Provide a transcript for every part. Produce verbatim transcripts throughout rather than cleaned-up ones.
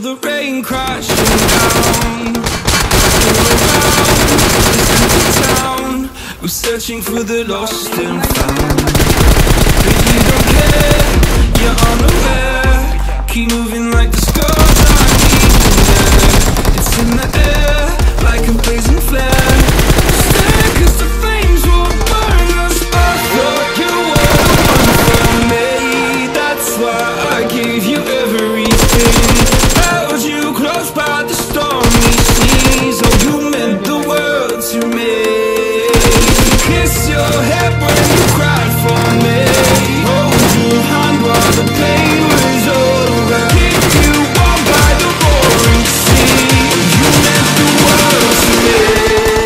the rain crashing down. Around this empty town, we're searching for the lost and found. But you don't care, you're unaware. Keep moving like the stars aren't even there. It's in the air, like a blazing flare. Stay, cause the flames will burn us. I thought you were one for me. That's why I gave you everything. Held you close by the stormy seas. Oh, you meant the world to me. Kiss your head when you cried for me. Hold your hand while the pain was over. Keep you warm by the roaring sea. You meant the world to me.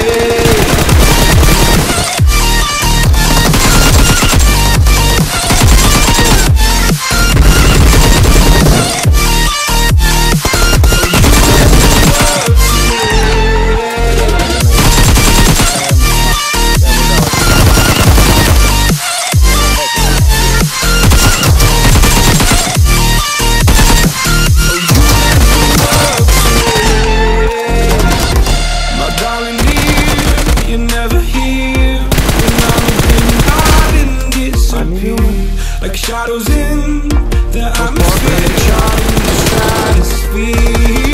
Like shadows in the atmosphere, trying to stratosphere.